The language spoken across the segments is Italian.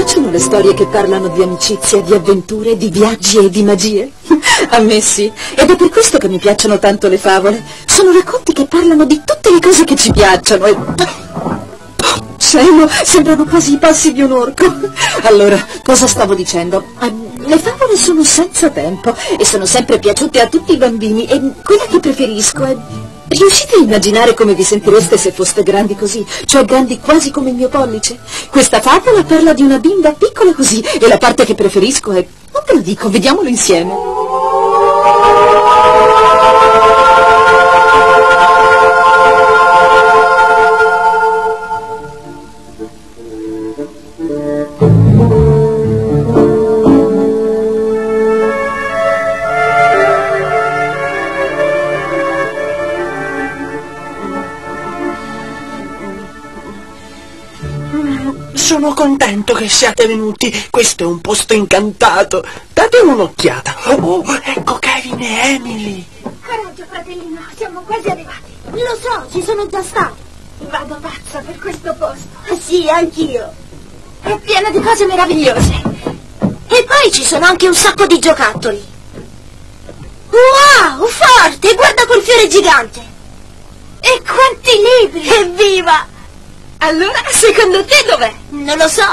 piacciono le storie che parlano di amicizia, di avventure, di viaggi e di magie? A me sì, ed è per questo che mi piacciono tanto le favole. Sono racconti che parlano di tutte le cose che ci piacciono e... Cielo, sembrano quasi i passi di un orco. Allora, cosa stavo dicendo? Le favole sono senza tempo e sono sempre piaciute a tutti i bambini e quella che preferisco è... Riuscite a immaginare come vi sentireste se foste grandi così, cioè grandi quasi come il mio pollice? Questa favola parla di una bimba piccola così e la parte che preferisco è... Non ve lo dico, vediamolo insieme. Sono contento che siate venuti. Questo è un posto incantato. Date un'occhiata. Oh, ecco Kevin e Emily. Coraggio, fratellino, siamo quasi arrivati. Lo so, ci sono già stato. Vado pazza per questo posto. Sì, anch'io. È pieno di cose meravigliose. E poi ci sono anche un sacco di giocattoli. Wow, forte! Guarda quel fiore gigante. E quanti libri! Evviva! Allora, secondo te dov'è? Non lo so.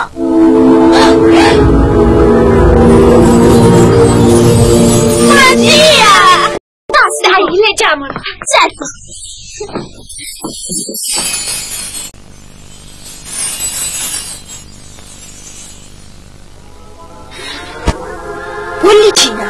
Magia! Basta, dai, leggiamolo. Certo. Pollicina.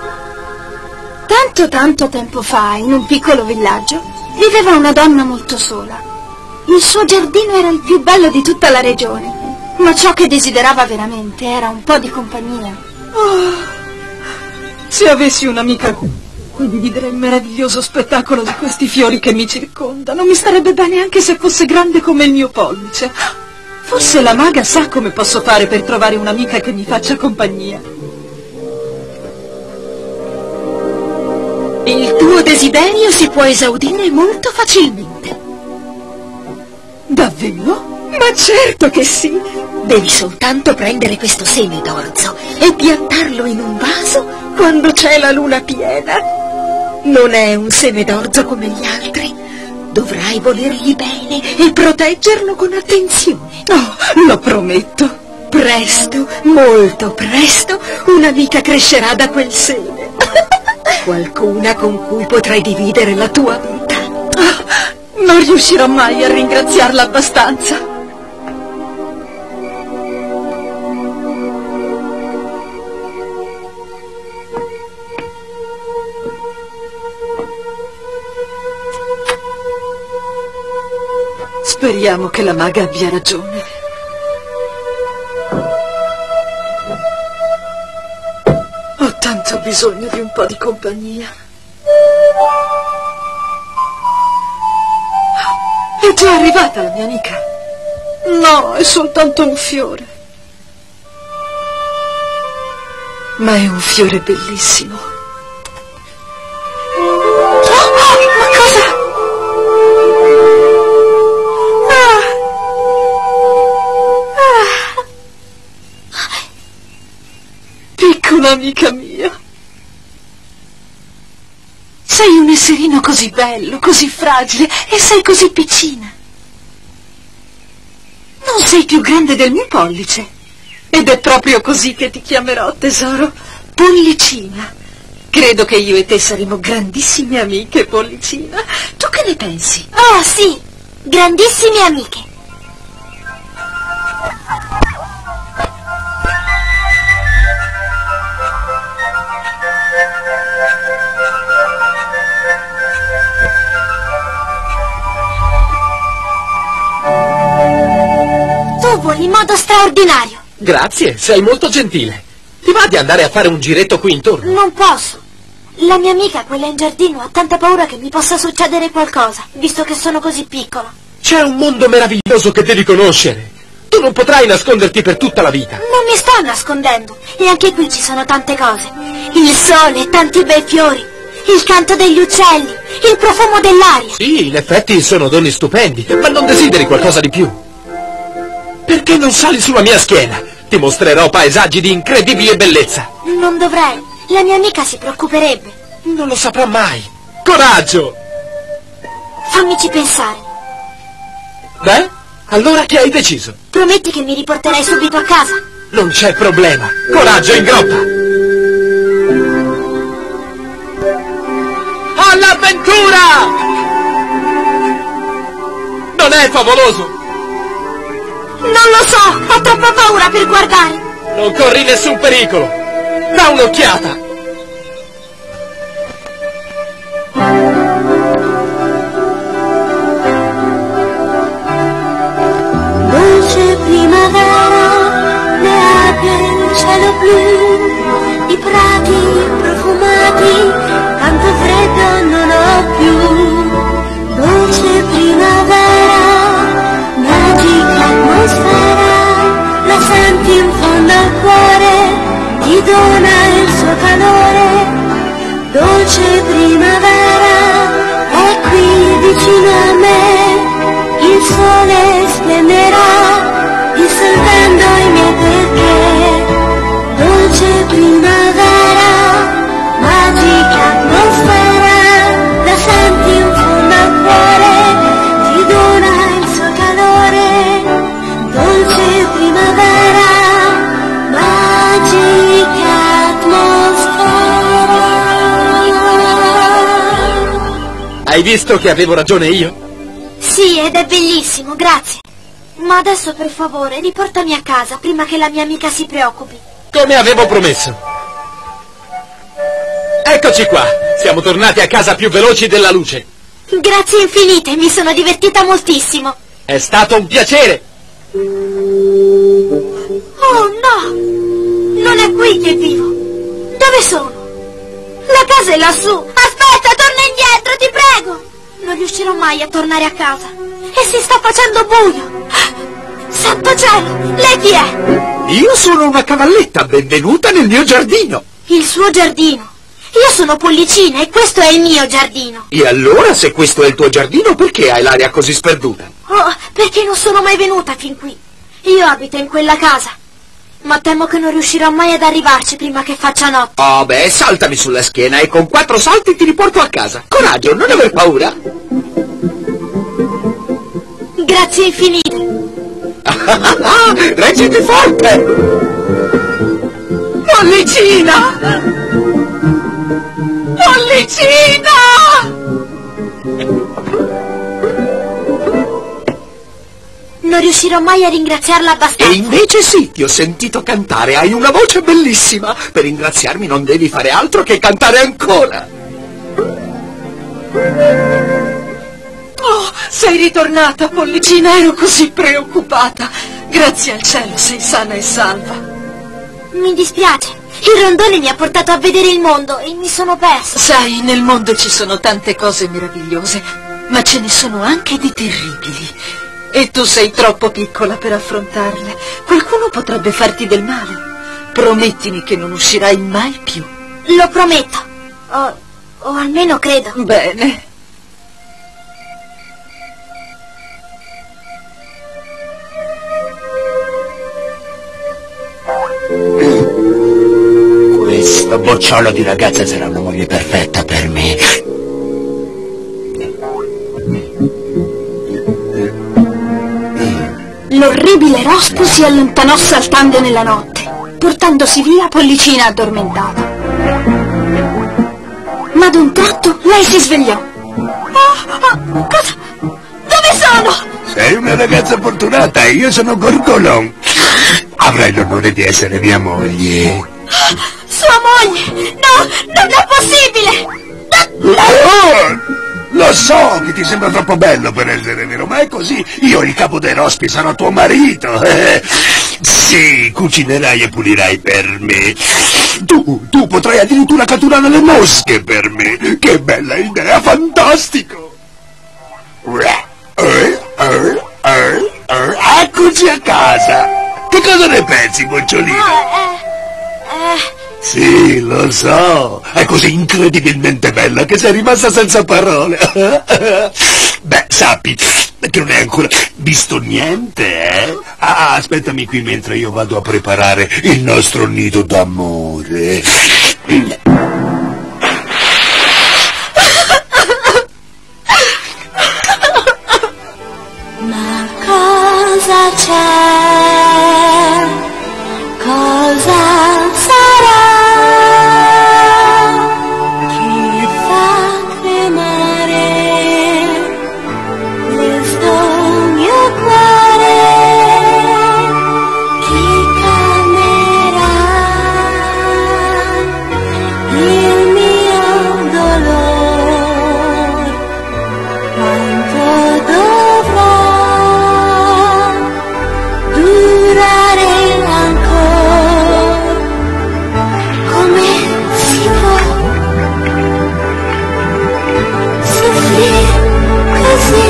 Tanto tempo fa, in un piccolo villaggio, viveva una donna molto sola. Il suo giardino era il più bello di tutta la regione, ma ciò che desiderava veramente era un po' di compagnia. Oh, se avessi un'amica qui, condividere il meraviglioso spettacolo di questi fiori che mi circondano, mi starebbe bene anche se fosse grande come il mio pollice. Forse la maga sa come posso fare per trovare un'amica che mi faccia compagnia. Il tuo desiderio si può esaudire molto facilmente. Davvero? Ma certo che sì! Devi soltanto prendere questo seme d'orzo e piantarlo in un vaso quando c'è la luna piena. Non è un seme d'orzo come gli altri. Dovrai volergli bene e proteggerlo con attenzione. Oh, lo prometto. Presto, molto presto, un'amica crescerà da quel seme. Qualcuna con cui potrai dividere la tua vita. Non riuscirò mai a ringraziarla abbastanza. Speriamo che la maga abbia ragione. Ho tanto bisogno di un po' di compagnia. È già arrivata la mia amica. No, è soltanto un fiore. Ma è un fiore bellissimo. Ma cosa? Piccola amica mia. Sei un esserino così bello, così fragile e sei così piccina. Non sei più grande del mio pollice. Ed è proprio così che ti chiamerò, tesoro. Pollicina. Credo che io e te saremo grandissime amiche, Pollicina. Tu che ne pensi? Oh, sì, grandissime amiche. In modo straordinario. Grazie, sei molto gentile. Ti va di andare a fare un giretto qui intorno? Non posso. La mia amica, quella in giardino, ha tanta paura che mi possa succedere qualcosa, visto che sono così piccola. C'è un mondo meraviglioso che devi conoscere. Tu non potrai nasconderti per tutta la vita. Non mi sto nascondendo. E anche qui ci sono tante cose. Il sole, tanti bei fiori, il canto degli uccelli, il profumo dell'aria. Sì, in effetti sono doni stupendi, ma non desideri qualcosa di più? Perché non sali sulla mia schiena? Ti mostrerò paesaggi di incredibile bellezza. Non dovrei. La mia amica si preoccuperebbe. Non lo saprà mai. Coraggio! Fammici pensare. Beh, allora che hai deciso? Prometti che mi riporterai subito a casa? Non c'è problema. Coraggio, in groppa! All'avventura! Non è favoloso? Non lo so, ho troppa paura per guardare. Non corri nessun pericolo. Da un'occhiata. Dolce primavera, le api e il cielo blu, i prati profumati, tanto freddo non ho più. Dolce primavera, magica atmosfera, la senti in fondo al cuore, ti dona il suo calore. Dolce primavera, è qui vicino a me, il sole splenderà, dissolvendo i miei perché. Dolce primavera, magica atmosfera, la senti in fondo al cuore, ti dona il suo calore. Dolce primavera, magica atmosfera. Hai visto che avevo ragione io? Sì, ed è bellissimo, grazie. Ma adesso per favore riportami a casa prima che la mia amica si preoccupi. Come avevo promesso. Eccoci qua. Siamo tornati a casa più veloci della luce. Grazie infinite, mi sono divertita moltissimo. È stato un piacere. Oh no! Non è qui che vivo. Dove sono? La casa è lassù. Aspetta, torna indietro, ti prego. Non riuscirò mai a tornare a casa. E si sta facendo buio. Santo cielo, lei chi è? Io sono una cavalletta, benvenuta nel mio giardino. Il suo giardino. Io sono Pollicina e questo è il mio giardino. E allora, se questo è il tuo giardino, perché hai l'aria così sperduta? Oh, perché non sono mai venuta fin qui. Io abito in quella casa. Ma temo che non riuscirò mai ad arrivarci prima che faccia notte. Oh beh, saltami sulla schiena e con 4 salti ti riporto a casa. Coraggio, non aver paura. Grazie infinite. Reggiti forte! Pollicina! Pollicina! Non riuscirò mai a ringraziarla abbastanza. E invece sì, ti ho sentito cantare, hai una voce bellissima. Per ringraziarmi non devi fare altro che cantare ancora. Oh, sei ritornata, Pollicina, ero così preoccupata. Grazie al cielo sei sana e salva. Mi dispiace, il rondone mi ha portato a vedere il mondo e mi sono persa. Sai, nel mondo ci sono tante cose meravigliose, ma ce ne sono anche di terribili. E tu sei troppo piccola per affrontarle. Qualcuno potrebbe farti del male. Promettimi che non uscirai mai più. Lo prometto. O almeno credo. Bene. Questa bocciolo di ragazza sarà una moglie perfetta per me. L'orribile rospo si allontanò saltando nella notte, portandosi via Pollicina addormentata. Ma ad un tratto lei si svegliò. Cosa? Dove sono? Sei una ragazza fortunata e io sono Gorgolon. Avrai l'onore di essere mia moglie. Sua moglie! No, non è possibile! Lo so che ti sembra troppo bello per essere vero, ma è così. Io, il capo dei rospi, sarò tuo marito. Sì, cucinerai e pulirai per me. Tu potrai addirittura catturare le mosche per me. Che bella idea, fantastico. Eccoci a casa. Che cosa ne pensi, bocciolino? Sì, lo so. È così incredibilmente bella che sei rimasta senza parole. Beh, sappi che non hai ancora visto niente, eh? Ah, aspettami qui mentre io vado a preparare il nostro nido d'amore. Ma cosa c'è? Cosa sarà che fa tremare questo mio cuore? Chi calmerà il mio dolore? Quanto dovrà durare ancora? Come si può soffrire così?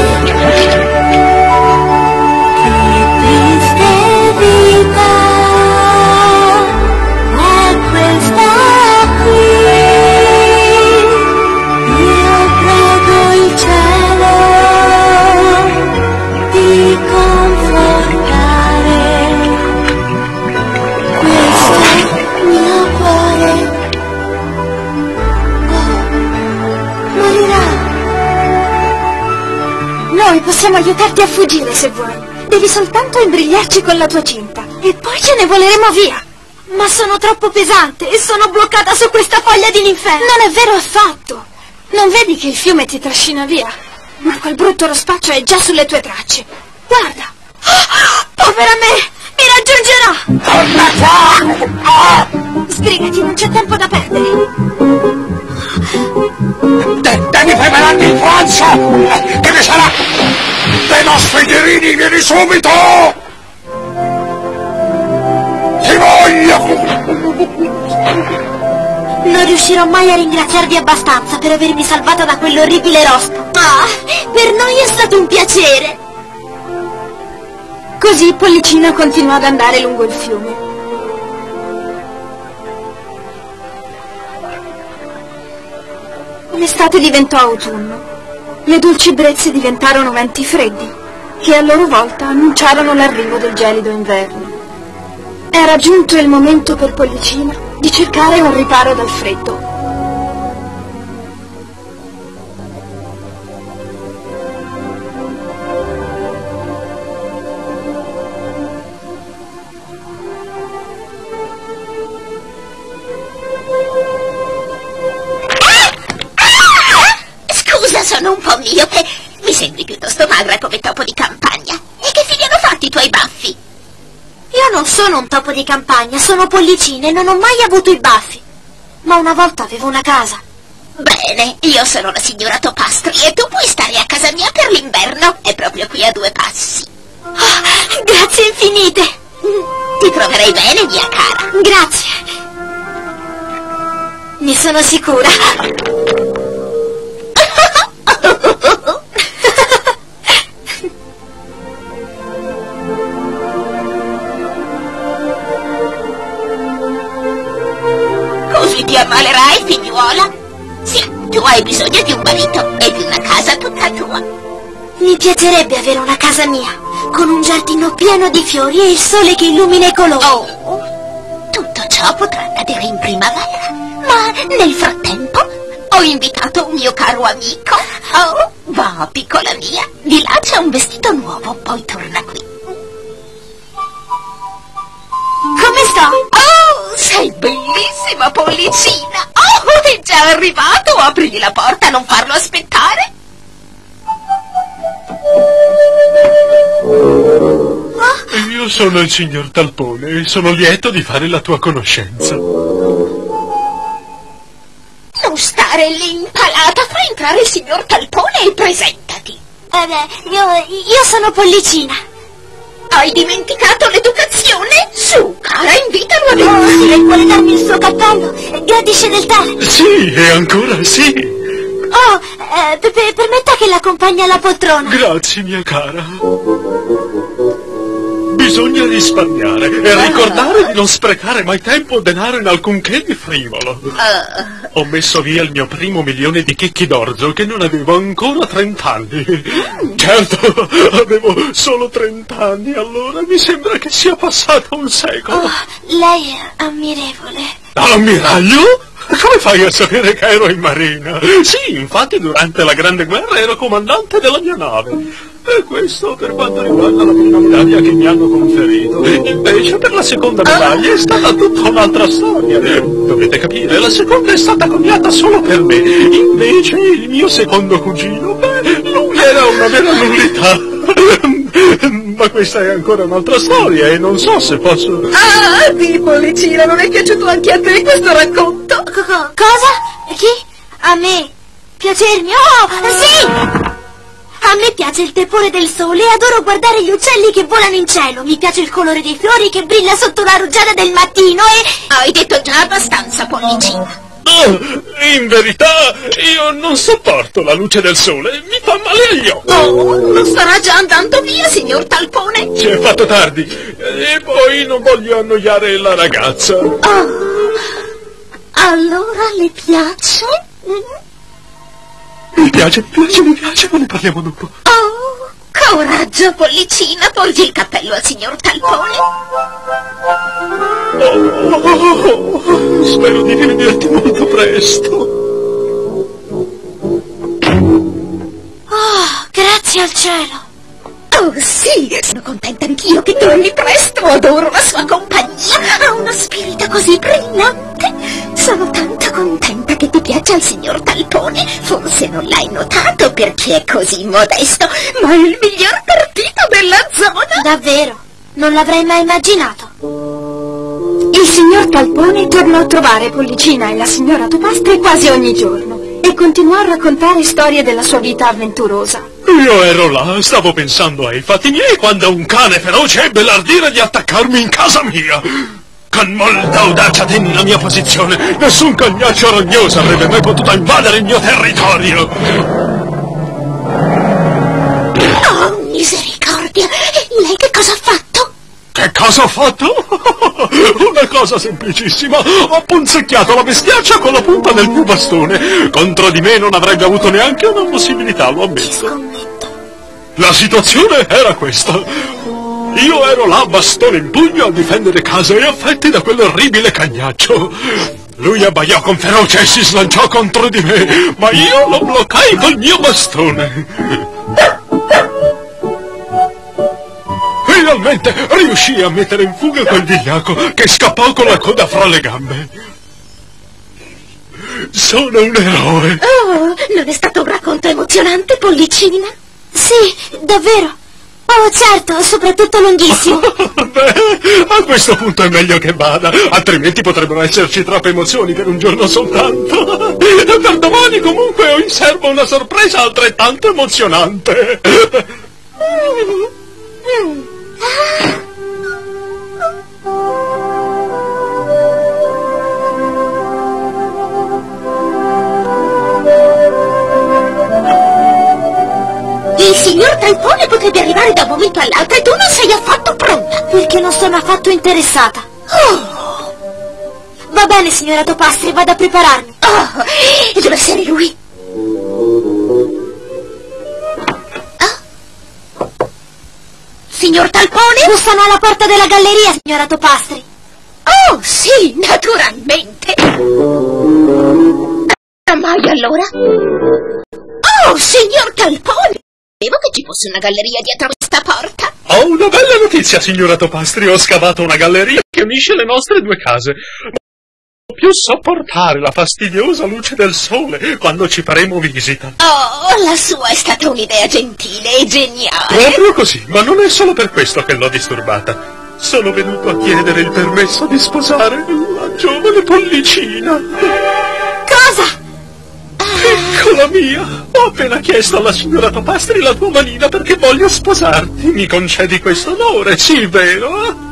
Che triste vita è questa qui. Io prego il cielo di confortare questo mio cuore. Oh, morirà. Noi possiamo aiutarti a fuggire se vuoi. Devi soltanto imbrigliarci con la tua cinta e poi ce ne voleremo via. Ma sono troppo pesante e sono bloccata su questa foglia di l'inferno. Non è vero affatto. Non vedi che il fiume ti trascina via? Ma quel brutto rospaccio è già sulle tue tracce. Guarda. Oh, povera me! Mi raggiungerà! Torna qua! Sbrigati, non c'è tempo da perdere. Devi prepararti il pranzo! Che ne sarà? Dei nostri dirini, vieni subito! Ti voglio! Non riuscirò mai a ringraziarvi abbastanza per avermi salvata da quell'orribile rospo. Ah, per noi è stato un piacere. Così Pollicino continuò ad andare lungo il fiume. L'estate diventò autunno. Le dolci brezze diventarono venti freddi, che a loro volta annunciarono l'arrivo del gelido inverno. Era giunto il momento per Pollicina di cercare un riparo dal freddo. Sono un po' miope. Mi sembri piuttosto magra come topo di campagna. E che fine hanno fatti i tuoi baffi? Io non sono un topo di campagna, sono Pollicina e non ho mai avuto i baffi. Ma una volta avevo una casa. Bene, io sono la signora Topastri e tu puoi stare a casa mia per l'inverno. È proprio qui a 2 passi. Oh, grazie infinite. Ti troverai bene, mia cara. Grazie. Ne sono sicura. Così ti ammalerai, figliuola? Sì, tu hai bisogno di un marito e di una casa tutta tua. Mi piacerebbe avere una casa mia, con un giardino pieno di fiori e il sole che illumina i colori. Oh, tutto ciò potrà accadere in primavera, ma nel frattempo ho invitato un mio caro amico. Oh, va, piccola mia, di là c'è un vestito nuovo, poi torna qui. Come sto? Oh, sei bellissima, Pollicina. Oh, è già arrivato, aprigli la porta, non farlo aspettare. Io sono il signor Talpone e sono lieto di fare la tua conoscenza. Non stare lì impalata, fa entrare il signor Talpone e presentati. Io sono Pollicina. Hai dimenticato l'educazione? Su, cara, invitalo a Oh, venire. sì, vuole darmi il suo cappello? Gradisce del tè? Sì, e ancora sì. Oh, permetta che l'accompagni alla poltrona. Grazie, mia cara. Bisogna risparmiare e ricordare di non sprecare mai tempo o denaro in alcunché di frivolo. Ho messo via il mio primo milione di chicchi d'orzo che non avevo ancora 30 anni. Certo, avevo solo 30 anni, allora mi sembra che sia passato un secolo. Oh, lei è ammirevole. Ammiraglio? Come fai a sapere che ero in marina? Sì, infatti durante la Grande Guerra ero comandante della mia nave. E questo per quanto riguarda la prima medaglia che mi hanno conferito. Invece per la seconda medaglia è stata tutta un'altra storia. Dovete capire, la seconda è stata coniata solo per me. Invece il mio secondo cugino, beh, lui era una vera nullità. Ma questa è ancora un'altra storia e non so se posso... Ah, di Pollicina, non è piaciuto anche a te questo racconto? Cosa? Chi? A me? Piacermi? Oh, sì! A me piace il tepore del sole e adoro guardare gli uccelli che volano in cielo. Mi piace il colore dei fiori che brilla sotto la rugiada del mattino e... Hai detto già abbastanza, Pollicina. In verità, io non sopporto la luce del sole, mi fa male agli occhi. Oh, non starà già andando via, signor Talpone? Si è fatto tardi, e poi non voglio annoiare la ragazza. Allora le piace? Mi piace, ma ne parliamo dopo. Oh, coraggio, Pollicina, porgi il cappello al signor Talpone. Spero di rivederti molto presto. Oh, grazie al cielo. Oh sì, sono contenta anch'io che torni presto, adoro la sua compagnia, ha uno spirito così brillante. Sono tanto contenta che ti piaccia il signor Talpone, forse non l'hai notato perché è così modesto, ma è il miglior partito della zona. Davvero, non l'avrei mai immaginato. Il signor Talpone tornò a trovare Pollicina e la signora Topastre quasi ogni giorno e continuò a raccontare storie della sua vita avventurosa. Io ero là, stavo pensando ai fatti miei quando un cane feroce ebbe l'ardire di attaccarmi in casa mia. Con molta audacia tenni la mia posizione. Nessun cagnaccio rognoso avrebbe mai potuto invadere il mio territorio. Oh, misericordia! E lei che cosa ha fatto? Che cosa ho fatto? Una cosa semplicissima. Ho punzecchiato la bestiaccia con la punta del mio bastone. Contro di me non avrebbe avuto neanche una possibilità, lo ammetto. La situazione era questa. Io ero là, bastone in pugno, a difendere casa e affetti da quell'orribile cagnaccio. Lui abbaiò con ferocia e si slanciò contro di me, ma io lo bloccai col mio bastone. Finalmente riuscii a mettere in fuga quel vigliacco che scappò con la coda fra le gambe. Sono un eroe. Oh, non è stato un racconto emozionante, Pollicina? Sì, davvero. Oh, certo, soprattutto lunghissimo. Beh, a questo punto è meglio che vada, altrimenti potrebbero esserci troppe emozioni per un giorno soltanto. Per domani comunque ho in serbo una sorpresa altrettanto emozionante. Il signor Talpone potrebbe arrivare da un momento all'altro e tu non sei affatto pronta. Perché non sono affatto interessata. Oh, Va bene, signora Topastre, vado a prepararmi. oh, e deve essere lui. Oh. Signor Talpone? Bussano alla porta della galleria, signora Topastri. Oh, sì, naturalmente. Mai allora? Oh, signor Talpone! Sapevo che ci fosse una galleria dietro questa porta. Ho una bella notizia, signora Topastri. Ho scavato una galleria che unisce le nostre due case. Non posso più sopportare la fastidiosa luce del sole quando ci faremo visita. Oh, la sua è stata un'idea gentile e geniale. Proprio così, ma non è solo per questo che l'ho disturbata. Sono venuto a chiedere il permesso di sposare la giovane Pollicina. Cosa? Piccola mia, ho appena chiesto alla signora Topastri la tua manina perché voglio sposarti. Mi concedi questo onore, sì, vero?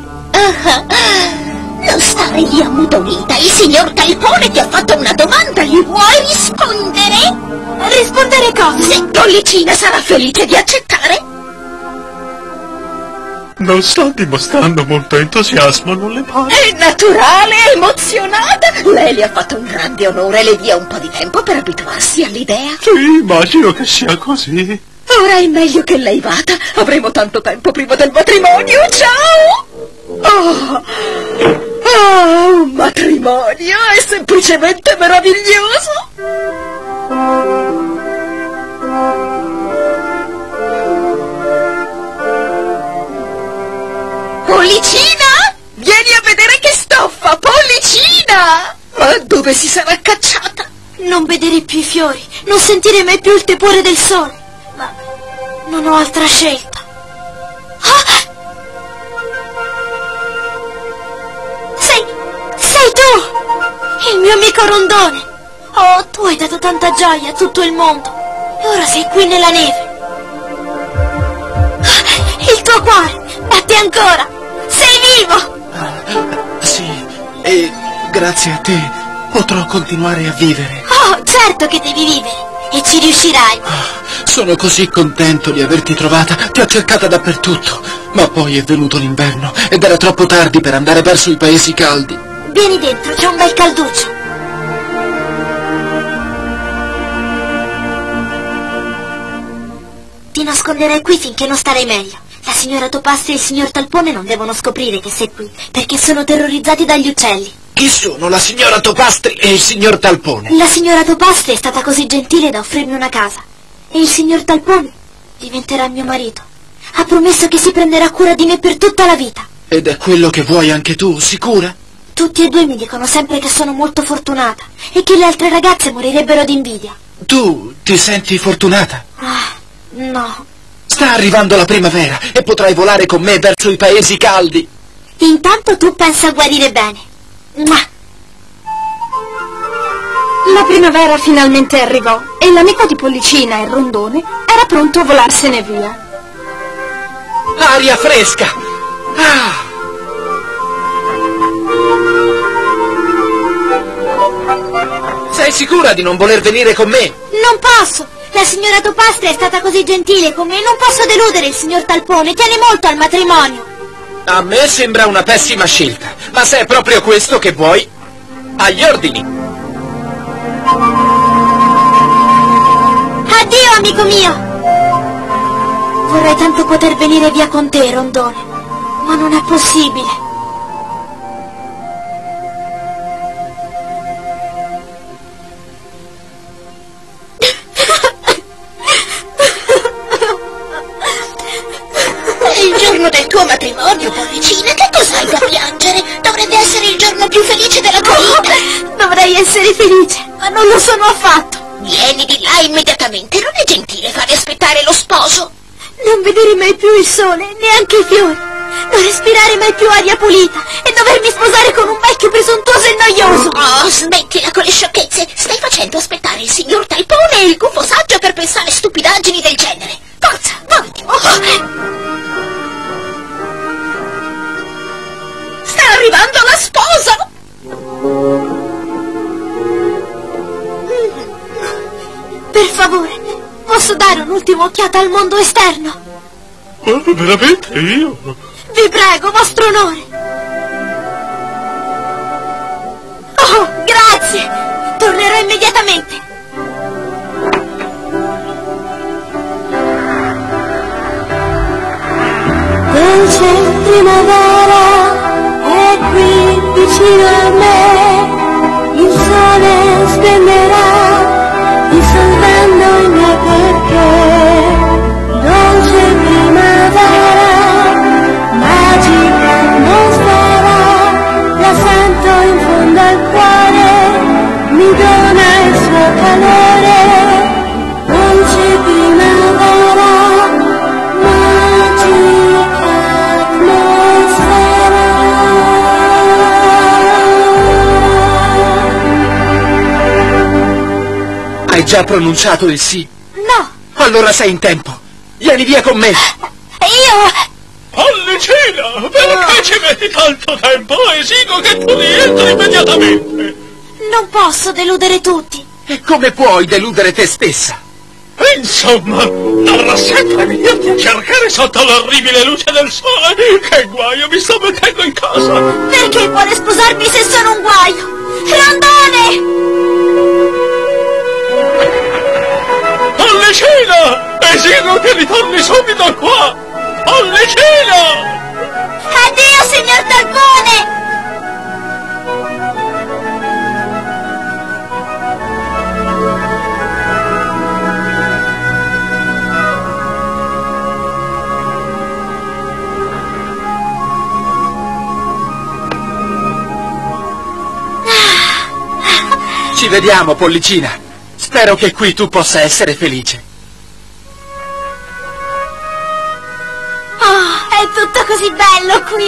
Non stare lì ammutolita, il signor Talpone ti ha fatto una domanda, gli vuoi rispondere? Rispondere cosa? Se Pollicina sarà felice di accettare. Non sta dimostrando molto entusiasmo, non le pare? È naturale, è emozionata. Lei le ha fatto un grande onore, le dia un po' di tempo per abituarsi all'idea. Sì, immagino che sia così. Ora è meglio che lei vada. Avremo tanto tempo prima del matrimonio. Ciao! Un matrimonio è semplicemente meraviglioso. Pollicina! Vieni a vedere che stoffa, Pollicina! Ma dove si sarà cacciata? Non vedere più i fiori, non sentire mai più il tepore del sole. Ma non ho altra scelta. Ah! Sei tu! Il mio amico Rondone! Oh, tu hai dato tanta gioia a tutto il mondo. E ora sei qui nella neve. Ah, il tuo cuore batte ancora! Sei vivo! Sì, e grazie a te potrò continuare a vivere. Oh, certo che devi vivere! E ci riuscirai! Sono così contento di averti trovata, ti ho cercata dappertutto, ma poi è venuto l'inverno ed era troppo tardi per andare verso i paesi caldi. Vieni dentro, c'è un bel calduccio. Ti nasconderai qui finché non starai meglio. La signora Topastri e il signor Talpone non devono scoprire che sei qui, perché sono terrorizzati dagli uccelli. Chi sono la signora Topastri e il signor Talpone? La signora Topastri è stata così gentile da offrirmi una casa. E il signor Talpone diventerà mio marito. Ha promesso che si prenderà cura di me per tutta la vita. Ed è quello che vuoi anche tu, sicura? Tutti e due mi dicono sempre che sono molto fortunata e che le altre ragazze morirebbero d'invidia. Tu ti senti fortunata? Ah, no. Sta arrivando la primavera e potrai volare con me verso i paesi caldi. Intanto tu pensa a guarire bene. Mua. La primavera finalmente arrivò e l'amico di Pollicina e Rondone era pronto a volarsene via. Aria fresca! Ah! Sei sicura di non voler venire con me? Non posso! La signora Topastri è stata così gentile con me, non posso deludere il signor Talpone, tiene molto al matrimonio. A me sembra una pessima scelta, ma se è proprio questo che vuoi, agli ordini. Addio, amico mio! Vorrei tanto poter venire via con te, Rondone, ma non è possibile. È il giorno del tuo matrimonio, Pollicina. Che cos'hai da piangere? Dovrebbe essere il giorno più felice della tua vita. Dovrei essere felice, ma non lo sono affatto. Vieni di là immediatamente. Non è gentile fare aspettare lo sposo. Non vedere mai più il sole, neanche i fiori. Non respirare mai più aria pulita e dovermi sposare con un vecchio presuntuoso e noioso. Oh, smettila con le sciocchezze. Stai facendo aspettare il signor Talpone e il gufo saggio per pensare stupidaggini del genere. Forza, muoviti. Sta arrivando la sposa. Per favore, posso dare un'ultima occhiata al mondo esterno? Oh, veramente io? Vi prego, vostro onore. Oh, grazie. Tornerò immediatamente. Dolce primavera è qui vicino a me. Il sole splenderà dissolvendo il mio perché. Dolce primavera, magica atmosfera, la sento in fondo al cuore, mi dona il suo calore. Dolce primavera, magica atmosfera. Hai già pronunciato il sì? No, Allora sei in tempo. Vieni via con me. io... Pollicina, perché ci metti tanto tempo? Esigo che tu rientri immediatamente. Non posso deludere tutti. E come puoi deludere te stessa? Insomma, dovrò sempre venirti a cercare sotto l'orribile luce del sole. Che guaio mi sto mettendo in casa. Perché vuole sposarmi se sono un guaio? Rondone! Pollicina! Esino che ritorni subito qua! Pollicina! Addio, signor Tarpone! Ci vediamo, Pollicina. Spero che qui tu possa essere felice. Oh, è tutto così bello qui.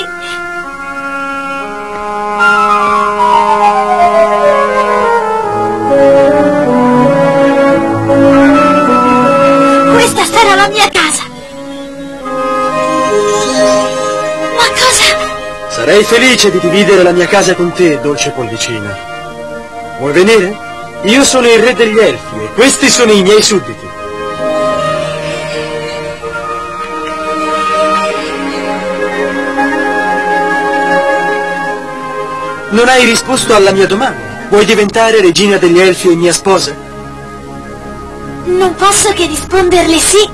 Questa sarà la mia casa. Ma cosa? Sarei felice di dividere la mia casa con te, dolce Pollicina. Vuoi venire? Io sono il re degli elfi e questi sono i miei sudditi. Non hai risposto alla mia domanda. Vuoi diventare regina degli elfi e mia sposa? Non posso che risponderle sì.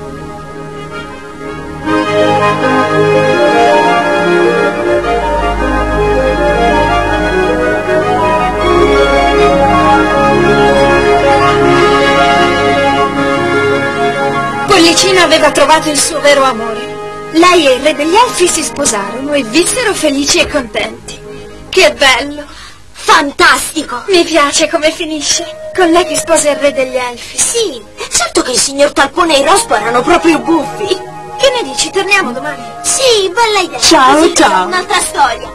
Pollicina aveva trovato il suo vero amore. Lei e il re degli elfi si sposarono e vissero felici e contenti. Che bello! Fantastico! Mi piace come finisce. Con lei ti sposa il re degli elfi. Sì, certo che il signor Tarpone e il Rospo erano proprio buffi. Che ne dici? Torniamo domani? Sì, bella idea. Ciao, Così ciao. facciamo un'altra storia.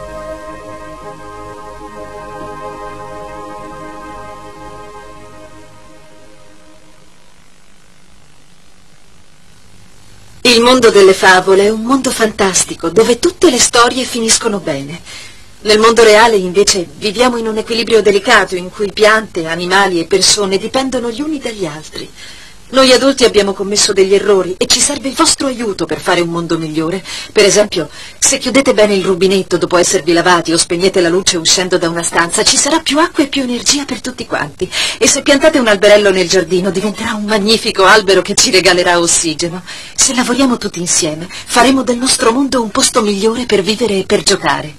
Il mondo delle favole è un mondo fantastico, dove tutte le storie finiscono bene. Nel mondo reale, invece, viviamo in un equilibrio delicato in cui piante, animali e persone dipendono gli uni dagli altri. Noi adulti abbiamo commesso degli errori e ci serve il vostro aiuto per fare un mondo migliore. Per esempio, se chiudete bene il rubinetto dopo esservi lavati o spegnete la luce uscendo da una stanza, ci sarà più acqua e più energia per tutti quanti. E se piantate un alberello nel giardino, diventerà un magnifico albero che ci regalerà ossigeno. Se lavoriamo tutti insieme, faremo del nostro mondo un posto migliore per vivere e per giocare.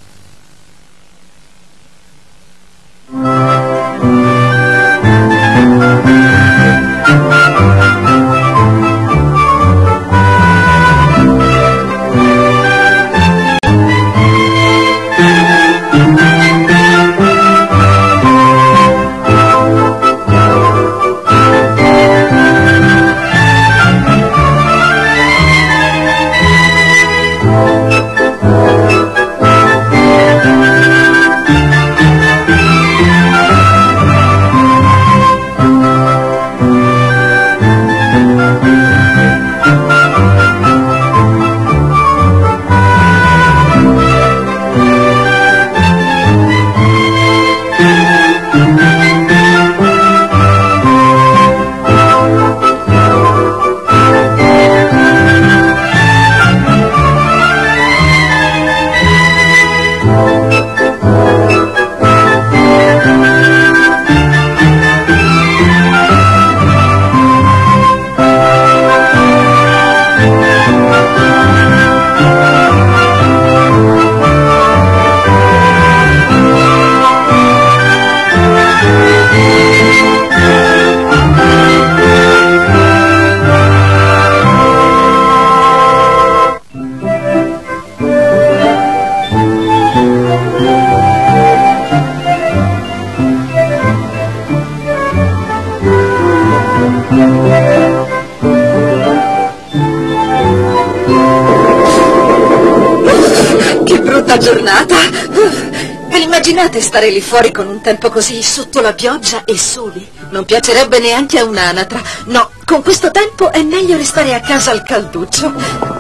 Giornata. Ve l'immaginate stare lì fuori con un tempo così, sotto la pioggia e soli? Non piacerebbe neanche a un'anatra. No, con questo tempo è meglio restare a casa al calduccio.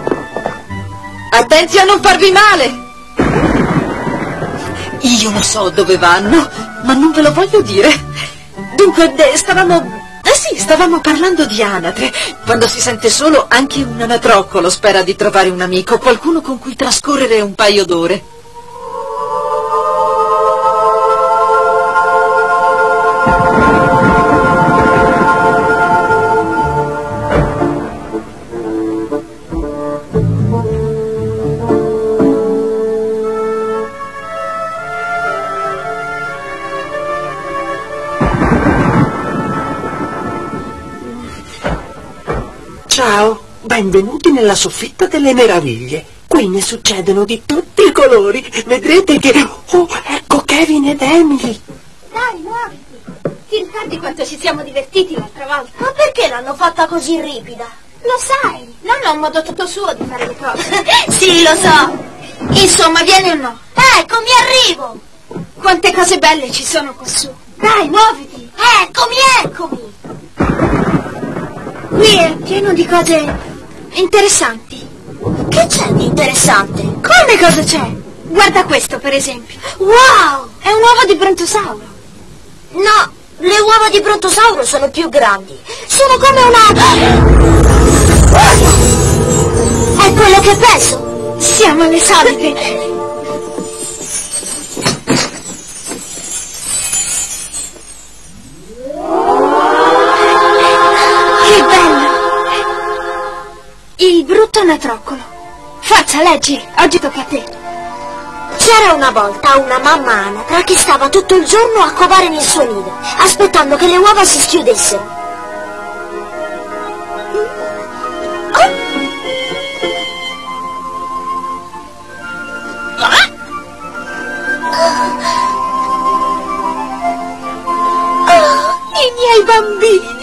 Attenti a non farvi male! Io lo so dove vanno, ma non ve lo voglio dire. Dunque, stavamo Sì, stavamo parlando di anatre. Quando si sente solo, anche un anatroccolo spera di trovare un amico, qualcuno con cui trascorrere un paio d'ore. Ciao, benvenuti nella soffitta delle meraviglie. Qui ne succedono di tutti i colori. Vedrete che... Oh, ecco Kevin ed Emily. Dai, muoviti. Ti ricordi quanto ci siamo divertiti l'altra volta? Ma perché l'hanno fatta così ripida? Lo sai, non ha un modo tutto suo di fare le cose. Sì, lo so. Insomma, vieni o no? Ecco, mi arrivo. Quante cose belle ci sono qua su. Dai, muoviti. Eccomi. Qui è pieno di cose interessanti. Che c'è di interessante? Come cosa c'è? Guarda questo, per esempio. Wow! È un uovo di brontosauro. No, le uova di brontosauro sono più grandi. Sono come una... È quello che penso. Siamo alle solite. Che bello! Il brutto anatroccolo. Forza, leggi, oggi tocca a te. C'era una volta una mamma anatra che stava tutto il giorno a covare nel suo nido, aspettando che le uova si schiudessero. I miei bambini!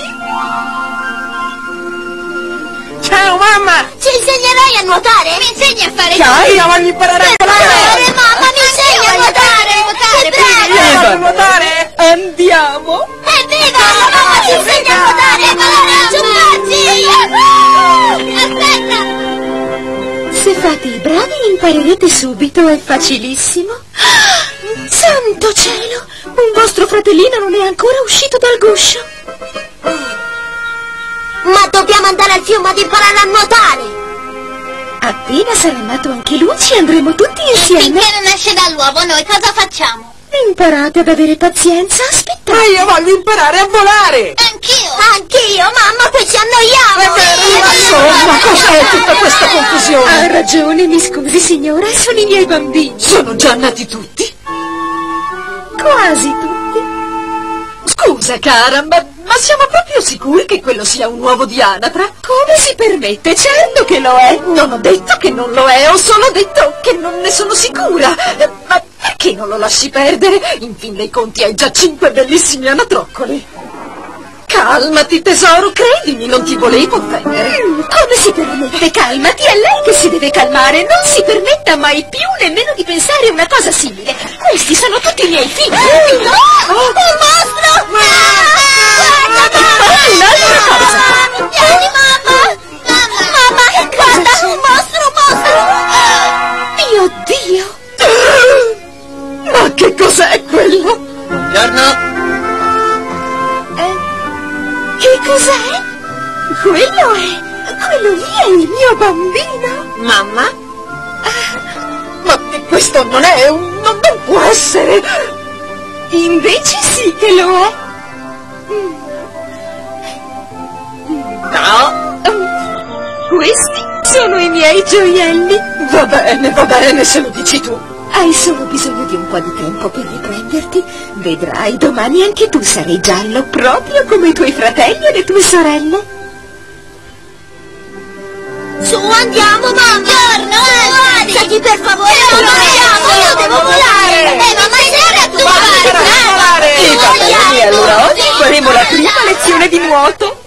Ciao, mamma! Ci insegnerai a nuotare? Mi insegni a fare Ciao, io voglio imparare a nuotare! Mamma, mi insegni a nuotare! Io voglio nuotare! Andiamo! Evviva! Mamma ci insegna a nuotare! Aspetta! Se fate i bravi imparerete subito, è facilissimo. Santo cielo! Un vostro fratellino non è ancora uscito dal guscio. Ma dobbiamo andare al fiume ad imparare a nuotare! Appena sarà nato anche lui ci andremo tutti insieme. Finché non esce dall'uovo noi cosa facciamo? Imparate ad avere pazienza, aspettate. Ma io voglio imparare a volare! Anch'io, mamma, poi ci annoiamo! Insomma, cos'è tutta questa confusione? Ha ragione, mi scusi signora, sono i miei bambini. Sono già nati tutti? Quasi tutti. Scusa cara, ma siamo proprio sicuri che quello sia un uovo di anatra? Come si permette? Certo che lo è. Non ho detto che non lo è, ho solo detto che non ne sono sicura. Ma perché non lo lasci perdere? In fin dei conti hai già 5 bellissimi anatroccoli. Calmati tesoro, credimi, non ti volevo offendere. Come si permette? Calmati, è lei che si deve calmare. Non si permetta mai più nemmeno di pensare una cosa simile. Questi sono tutti i miei figli. Un mostro! Un'altra cosa. Vieni, mamma! Mamma, guarda, un mostro! Mio Dio! Ma che cos'è quello? Buongiorno. Che cos'è? Quello lì è il mio bambino. Mamma? Ma questo non è non può essere. Invece sì che lo è. No. Questi sono i miei gioielli. Va bene, se lo dici tu. Hai solo bisogno di un po' di tempo per riprenderti. Vedrai, domani anche tu sarai giallo, proprio come i tuoi fratelli e le tue sorelle. Su, andiamo, mamma! Alzati, per favore! Andiamo, io devo volare! Mamma, sei tu volare! E va bene, allora oggi faremo la prima lezione di nuoto.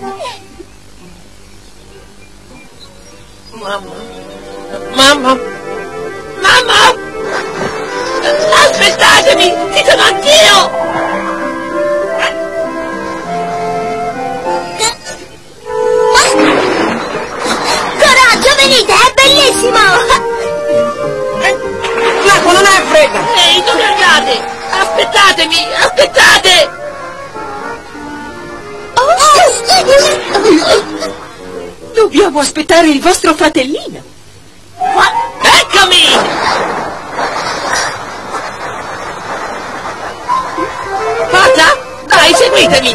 Mamma! Aspettatemi! Ci sono anch'io! Coraggio, venite, è bellissimo! L'acqua non è fredda! Ehi, dove andate? Aspettatemi, aspettate! Oh, Dobbiamo aspettare il vostro fratellino. Eccomi! Forza! Dai, seguitemi!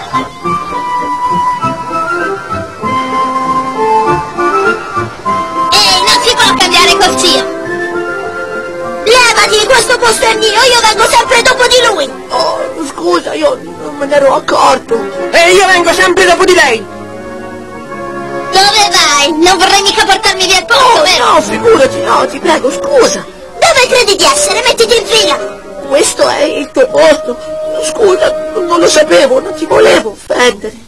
Non si può cambiare corsia! Levati, questo posto è mio, io vengo sempre dopo di lui! Oh, scusa, io non me ne ero accorto. E io vengo sempre dopo di lei! Dove vai? Non vorrei mica portarmi via il posto, vero? No, figurati, no, ti prego, scusa. Dove credi di essere? Mettiti in fila! Questo è il tuo posto. Scusa, non lo sapevo, non ti volevo offendere.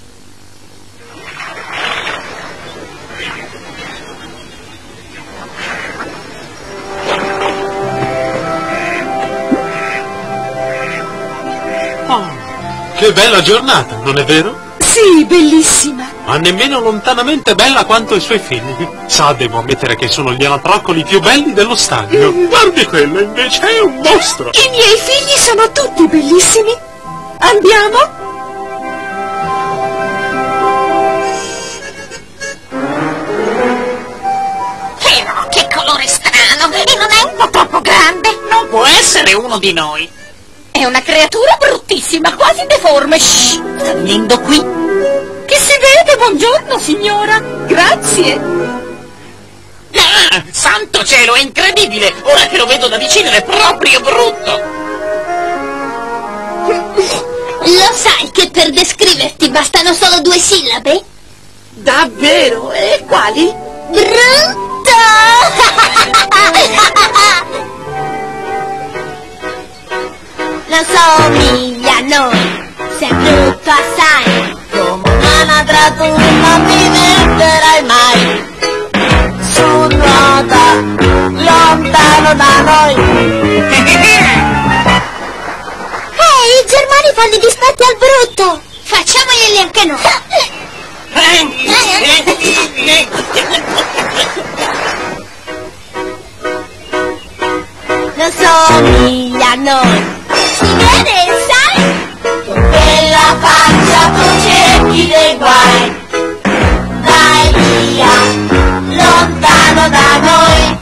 Che bella giornata, non è vero? Sì, bellissima. Ma nemmeno lontanamente bella quanto i suoi figli. Sa, devo ammettere che sono gli anatroccoli più belli dello stadio. Guardi quello, invece è un mostro. I miei figli sono tutti bellissimi. Andiamo? Però che colore strano! E non è un po' troppo grande? Non può essere uno di noi. È una creatura bruttissima, quasi deforme. Shh, sta venendo qui. Che si vede, buongiorno signora. Grazie. Ah, santo cielo, è incredibile! Ora che lo vedo da vicino è proprio brutto! Lo sai che per descriverti bastano solo 2 sillabe? Davvero? E quali? Brutto! Non somiglia a noi, sei brutto assai. Come un'anatra tu non mi metterai mai. Su nuota, lontano da noi. Ehi, i germani fanno i dispetti al brutto. Facciamoglieli anche noi. Non somiglia a noi. Si vede, sai? Con quella faccia tu cerchi dei guai. Vai via, lontano da noi.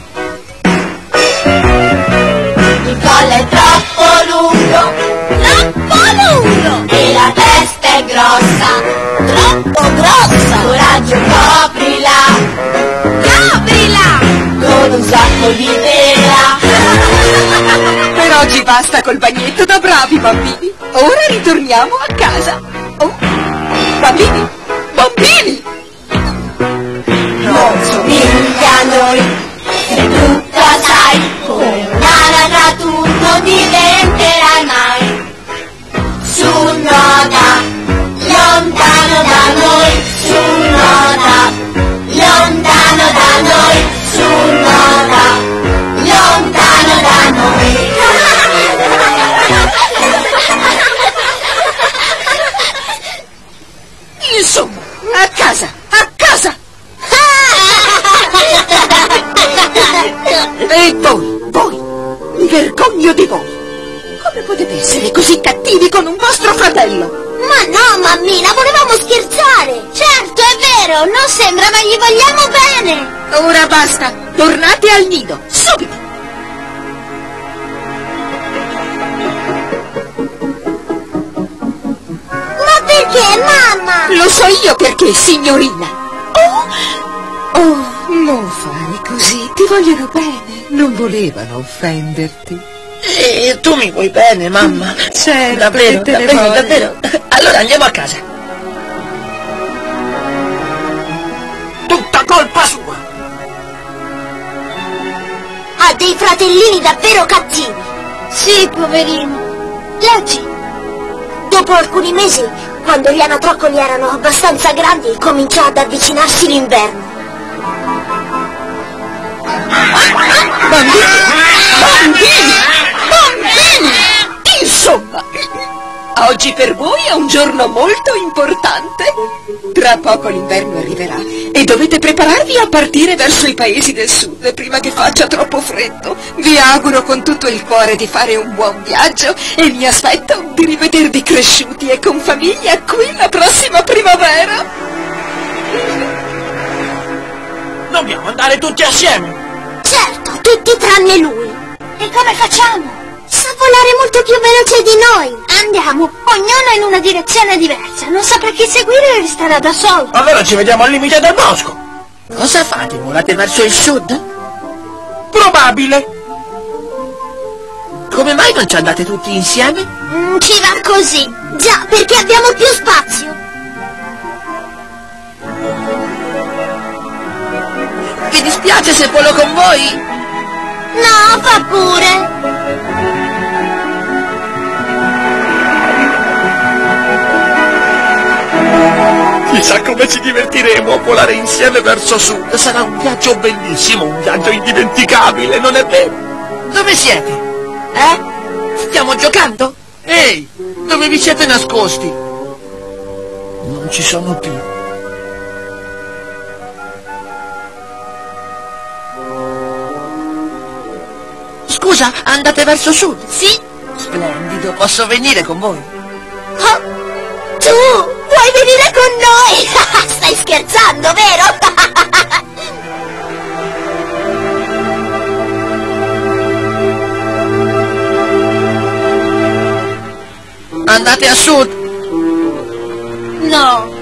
Il collo è troppo lungo, e la testa è grossa, troppo grossa. Coraggio, coprila, con un sacco di tela. Per oggi basta col bagnetto da bravi bambini. Ora ritorniamo a casa. Oh, bambini, bambini! Non somiglia a noi, sei brutto assai. Come un'anatra tu non diventerai mai. Su nota, lontano da noi. Su nota, lontano da noi. Su nota, lontano da noi. Insomma, a casa, a casa! E voi, mi vergogno di voi! Come potete essere così cattivi con un vostro fratello? Ma no, mammina, volevamo scherzare. Certo, è vero, non sembra, ma gli vogliamo bene. Ora basta, tornate al nido, subito! Ma perché, mamma? Lo so io perché, signorina! Oh, non fare così, ti vogliono bene, non volevano offenderti. E tu mi vuoi bene, mamma? Certo, Davvero, che te ne davvero, voglio. davvero. Allora andiamo a casa. Tutta colpa sua! Ha dei fratellini davvero cattivi. Sì, poverini. Leggi. Dopo alcuni mesi, quando gli anatroccoli erano abbastanza grandi, cominciò ad avvicinarsi l'inverno. Bambini! Bambini! Bambini! Insomma, oggi per voi è un giorno molto importante. Tra poco l'inverno arriverà e dovete prepararvi a partire verso i paesi del sud prima che faccia troppo freddo. Vi auguro con tutto il cuore di fare un buon viaggio e mi aspetto di rivedervi cresciuti e con famiglia qui la prossima primavera. Dobbiamo andare tutti assieme. Certo, tutti tranne lui. E come facciamo? Sa volare molto più veloce di noi. Andiamo, ognuno in una direzione diversa. Non saprà chi seguire e resterà da solo. Allora ci vediamo al limite del bosco. Cosa fate? Volate verso il sud? Probabile. Come mai non ci andate tutti insieme? Ci va così. Già, perché abbiamo più spazio. Vi dispiace se volo con voi? No, fa pure. Chissà come ci divertiremo a volare insieme verso sud. Sarà un viaggio bellissimo, un viaggio indimenticabile, non è vero? Dove siete? Stiamo giocando? Ehi, dove vi siete nascosti? Non ci sono più. Scusa, andate verso sud? Sì. Splendido, posso venire con voi? Oh, tu vuoi venire con noi? Stai scherzando, vero? Andate a sud? No.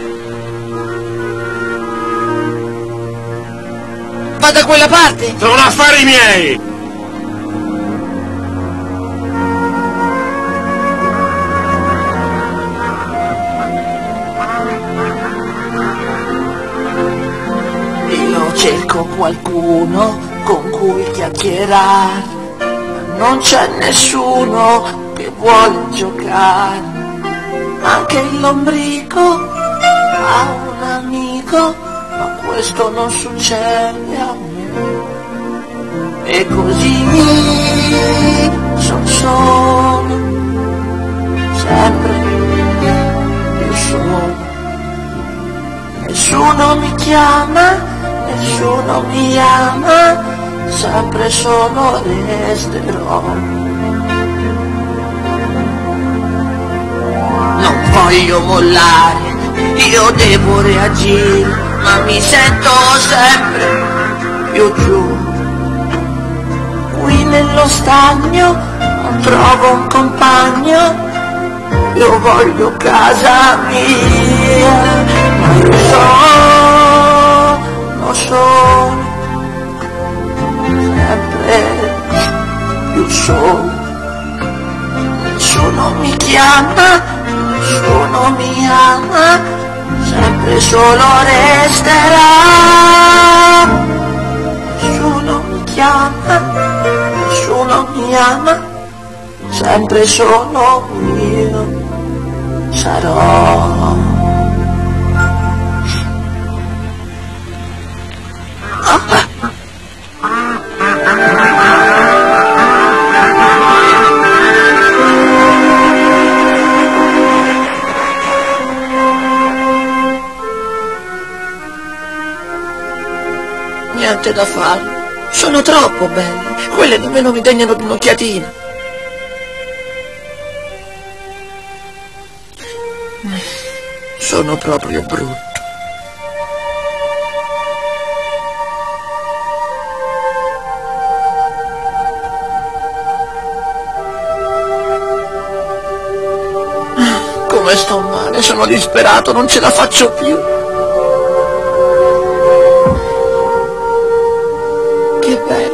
Va da quella parte? Sono affari miei! Io cerco qualcuno con cui chiacchierare, ma non c'è nessuno che vuole giocare. Anche il lombrico ha un amico, ma questo non succede a me. E così son solo, sempre più solo. Nessuno mi chiama, nessuno mi ama, sempre solo resterò. Non voglio mollare, io devo reagire, ma mi sento sempre più giù. Qui nello stagno non trovo un compagno, io voglio casa mia, ma io sono solo, sempre più solo. Nessuno mi chiama, nessuno mi ama, sempre solo resterà. Nessuno mi chiama, nessuno mi ama, sempre solo io sarò. Niente da fare, sono troppo belle, quelle nemmeno mi degnano di un'occhiatina. Sono proprio brutto. Come sto male, sono disperato, non ce la faccio più. Che bello.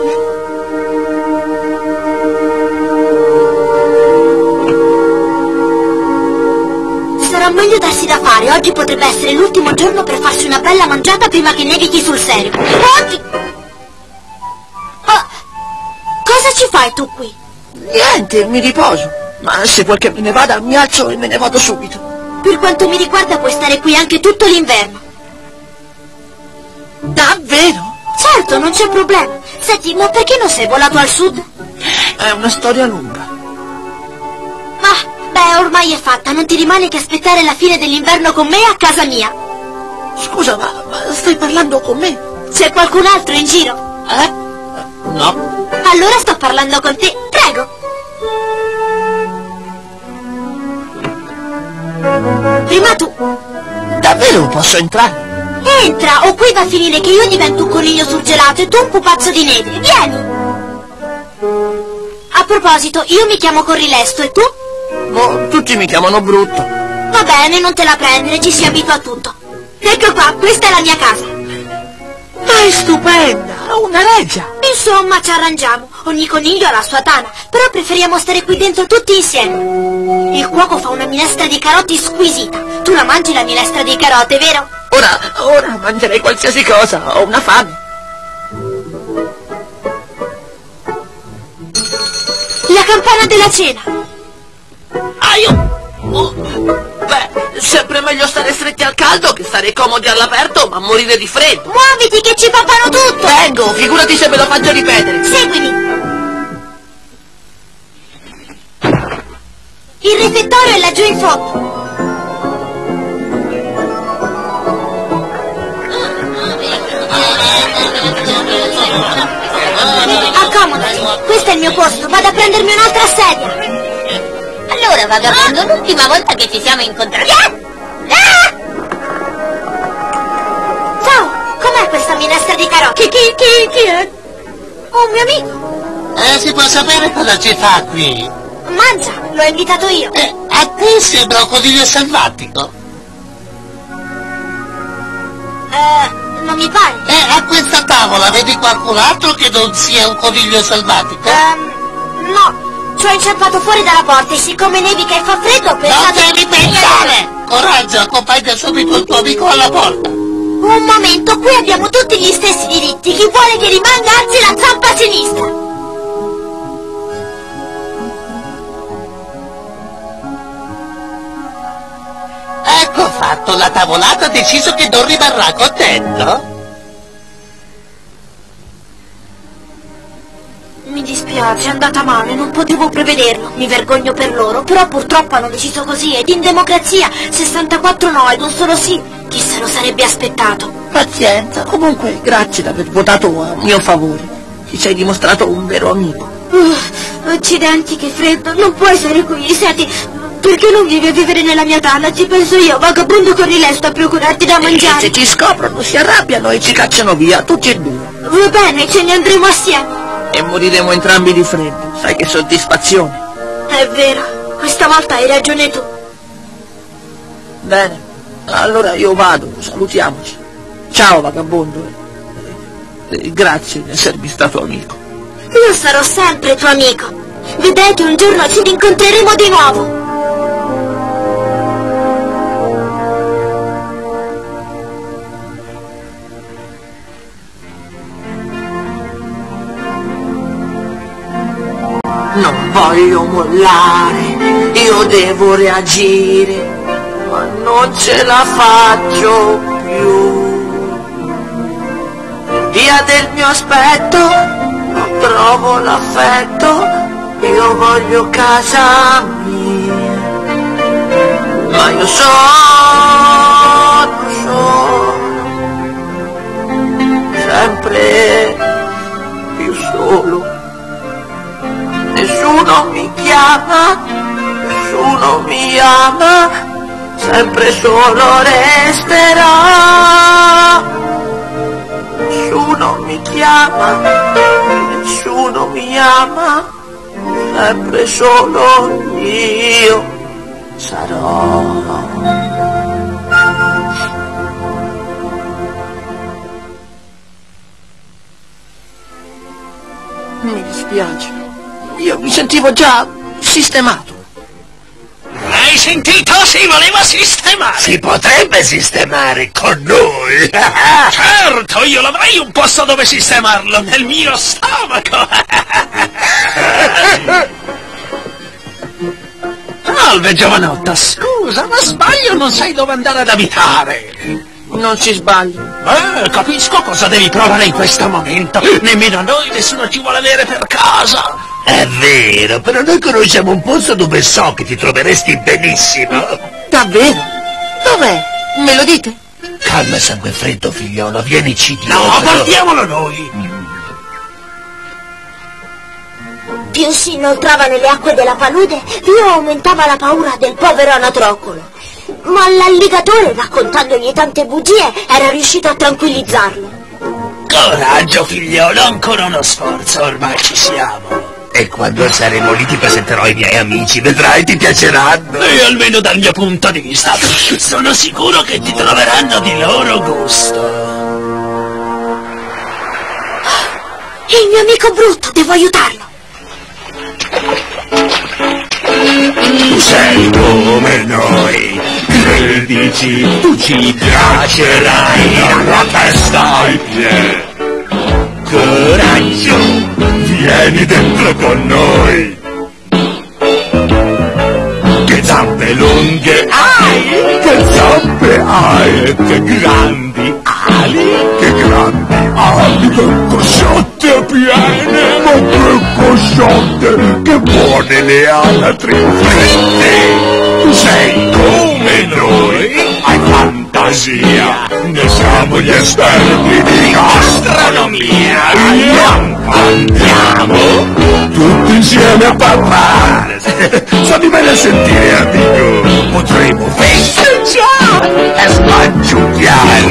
Sarà meglio darsi da fare, oggi potrebbe essere l'ultimo giorno per farsi una bella mangiata prima che nevichi sul serio. Oggi... Oh, cosa ci fai tu qui? Niente, mi riposo. Ma se vuoi che me ne vada, mi alzo e me ne vado subito. Per quanto mi riguarda puoi stare qui anche tutto l'inverno. Davvero? Certo, non c'è problema. Senti, ma perché non sei volato al sud? È una storia lunga. Ah, beh, ormai è fatta. Non ti rimane che aspettare la fine dell'inverno con me a casa mia. Scusa, ma stai parlando con me? C'è qualcun altro in giro? No. Allora sto parlando con te. Prego. Prima tu. Davvero posso entrare? Entra, o qui va a finire che io divento un coniglio surgelato e tu un pupazzo di neve. Vieni! A proposito, io mi chiamo Corrilesto e tu? Boh, tutti mi chiamano brutto. Va bene, non te la prendere, ci si abitua a tutto. Ecco qua, questa è la mia casa. Ma è stupenda, ha una reggia. Insomma, ci arrangiamo. Ogni coniglio ha la sua tana, però preferiamo stare qui dentro tutti insieme. Il cuoco fa una minestra di carote squisita. Tu la mangi la minestra di carote, vero? Ora mangerei qualsiasi cosa, ho una fame. La campana della cena. Beh, sempre meglio stare stretti al caldo che stare comodi all'aperto ma morire di freddo. Muoviti che ci papano tutto! Vengo, figurati se me lo faccio ripetere. Seguimi! Il refettorio è laggiù in fondo. Accomodati, questo è il mio posto, vado a prendermi un'altra sedia. Allora, vagabondo, l'ultima volta che ci siamo incontrati... Ciao, com'è questa minestra di carote? Chi è? Un mio amico. Si può sapere cosa ci fa qui? Mangia, l'ho invitato io. A te sembra un coniglio selvatico. Non mi pare. A questa tavola vedi qualcun altro che non sia un coniglio selvatico? No. Ci ho inciampato fuori dalla porta e siccome nevica e fa freddo ho pensato... Non devi pensare! Coraggio, accompagna subito il tuo amico alla porta. Un momento, qui abbiamo tutti gli stessi diritti. Chi vuole che rimanga alzi la zampa a sinistra. Ecco fatto, la tavolata ha deciso che non rimarrà contento. Mi dispiace, è andata male, non potevo prevederlo. Mi vergogno per loro, però purtroppo hanno deciso così ed in democrazia 64 no ed un solo sì. Chi se lo sarebbe aspettato? Pazienza, comunque grazie di aver votato a mio favore. Ti sei dimostrato un vero amico. Accidenti, che freddo, non puoi essere qui, senti, perché non vivi a vivere nella mia tana? Ci penso io, vagabondo Corrilesto, a procurarti da mangiare. E se ci scoprono, si arrabbiano e ci cacciano via, tutti e due. Va bene, ce ne andremo assieme. E moriremo entrambi di freddo, sai che soddisfazione. È vero, questa volta hai ragione tu. Bene, allora io vado, salutiamoci. Ciao vagabondo. Grazie di essermi stato amico. Io sarò sempre tuo amico. Vedrai che un giorno ci rincontreremo di nuovo. Non voglio mollare, io devo reagire, ma non ce la faccio più. Via del mio aspetto, non trovo l'affetto, io voglio casa mia. Ma io sono sempre più solo. Nessuno mi chiama, nessuno mi ama, sempre solo resterò. Nessuno mi chiama, nessuno mi ama, sempre solo io sarò. Mi dispiace. Io mi sentivo già sistemato. Hai sentito? Si voleva sistemare. Si potrebbe sistemare con noi. Certo, io l'avrei un posto dove sistemarlo, nel mio stomaco. Salve, giovanotta, scusa, ma sbaglio, non sai dove andare ad abitare? Non si sbaglia. Capisco cosa devi provare in questo momento. Nemmeno noi, nessuno ci vuole avere per casa. È vero, però noi conosciamo un posto dove so che ti troveresti benissimo. Davvero? Dov'è? Me lo dite? Calma, sangue freddo, figliolo, vienici di No, portiamolo noi. Più si inoltrava nelle acque della palude, più aumentava la paura del povero anatroccolo. Ma l'alligatore, raccontandogli tante bugie, era riuscito a tranquillizzarlo. Coraggio, figliolo, ancora uno sforzo, ormai ci siamo. E quando saremo lì ti presenterò ai miei amici, vedrai, ti piaceranno. E almeno dal mio punto di vista, sono sicuro che ti troveranno di loro gusto. Il mio amico brutto, devo aiutarlo. Tu sei come noi, credici, tu ci piacerai dalla testa ai piedi. Coraggio, vieni dentro con noi. Che zampe lunghe hai, che zampe hai, e che grandi ali, che grandi ali, che cosciotte piene, ma che cosciotte, che buone le anatri fredde. Tu sei come noi, hai fantasia, ne siamo gli esperti di gastronomia. Andiamo tutti insieme a parlare. Stammi bene a sentire, amico. Potremo festeggiare e smangiucchiare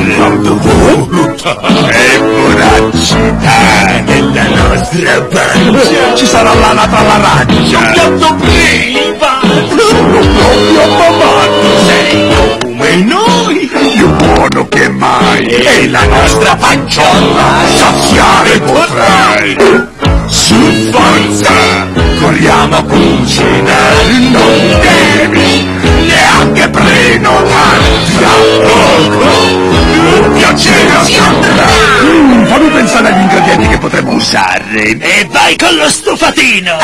e voracità nella nostra pancia. Ci sarà l'anatra all'arancia, un piatto prima, sono proprio affamato. Sei come noi, più buono che mai, e la nostra panciolla saziare potrai. Su forza, corriamo a cucinare, non devi neanche prenotare. Tra poco, un piacere si andrà. Fammi pensare agli ingredienti che potremmo usare. E vai con lo stufatino.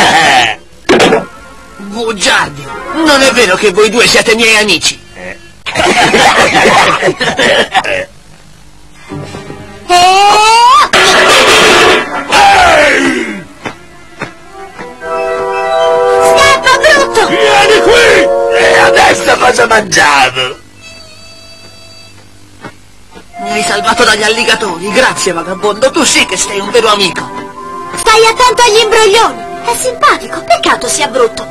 Bugiardi, non è vero che voi due siete miei amici? Scappa, brutto! Vieni qui! E adesso cosa mangiamo? Mi hai salvato dagli alligatori, grazie vagabondo, tu sì che sei un vero amico. Stai attento agli imbroglioni! È simpatico, peccato sia brutto.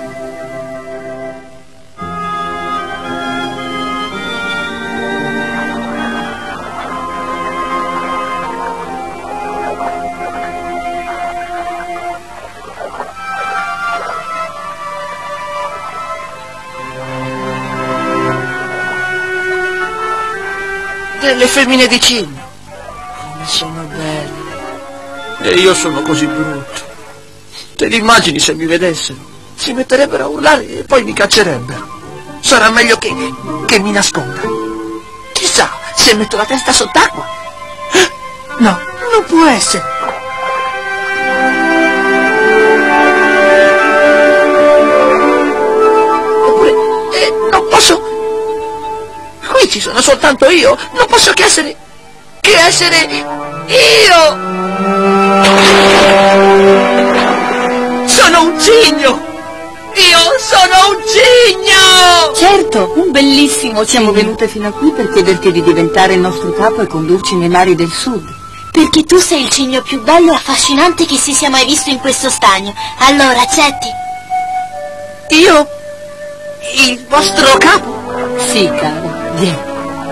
Delle femmine di cigno, come sono belle. E io sono così brutto. Te li immagini se mi vedessero? Si metterebbero a urlare e poi mi caccerebbero. Sarà meglio che mi nasconda. Chissà, se metto la testa sott'acqua. No, non può essere. Oppure, non posso. Qui ci sono soltanto io, non posso che essere io! Sono un cigno! Io sono un cigno! Certo, un bellissimo. Siamo venute fino a qui per chiederti di diventare il nostro capo e condurci nei mari del sud. Perché tu sei il cigno più bello e affascinante che si sia mai visto in questo stagno. Allora, accetti? Io? Il vostro capo? Sì, caro. Vieni.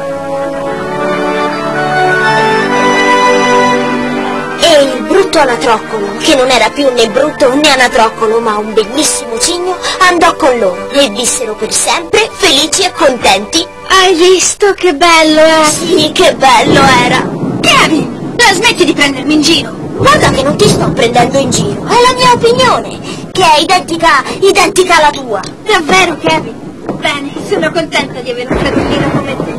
E il brutto anatroccolo, che non era più né brutto né anatroccolo, ma un bellissimo cigno, andò con loro e vissero per sempre felici e contenti. Hai visto che bello era? Sì, che bello era! Kevin, la smetti di prendermi in giro! Guarda che non ti sto prendendo in giro, è la mia opinione, che è identica alla tua. Davvero, Kevin? Bene, sono contenta di avere un fratellino come te.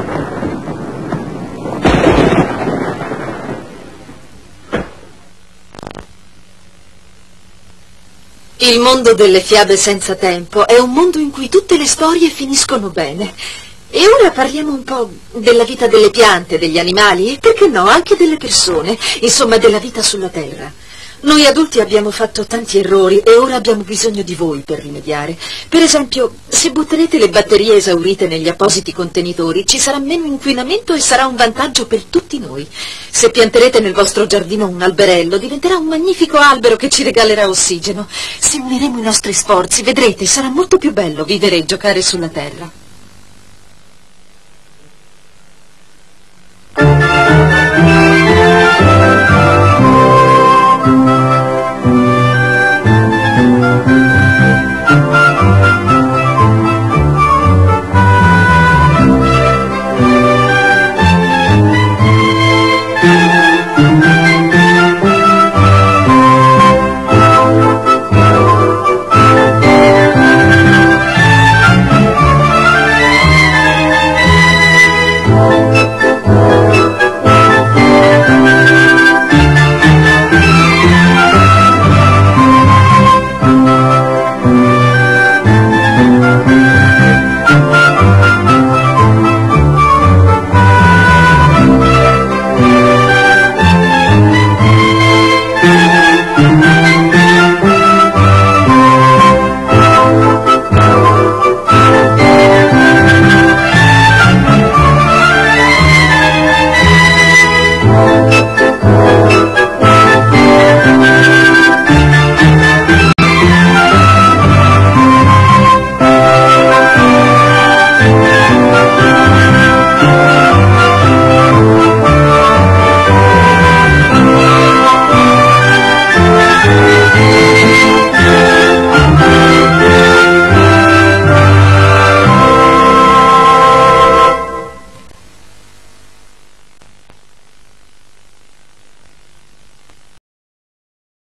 Il mondo delle fiabe senza tempo è un mondo in cui tutte le storie finiscono bene. E ora parliamo un po' della vita delle piante, degli animali e, perché no, anche delle persone, insomma della vita sulla Terra. Noi adulti abbiamo fatto tanti errori e ora abbiamo bisogno di voi per rimediare. Per esempio, se butterete le batterie esaurite negli appositi contenitori, ci sarà meno inquinamento e sarà un vantaggio per tutti noi. Se pianterete nel vostro giardino un alberello, diventerà un magnifico albero che ci regalerà ossigeno. Se uniremo i nostri sforzi, vedrete, sarà molto più bello vivere e giocare sulla Terra.